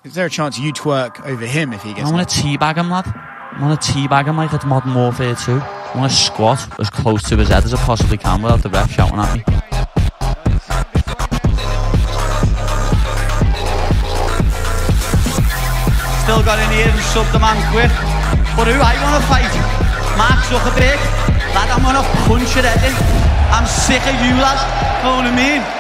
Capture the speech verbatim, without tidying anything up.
Is there a chance you twerk over him if he gets I want to teabag him, lad. I want to teabag him like it's Modern Warfare two. I want to squat as close to his head as I possibly can without the ref shouting at me. Still got in here and subbed the man quick. But who I want to fight? Mark Zuckerberg. Lad, I'm going to punch your head in. I'm sick of you, lad. Know what I mean?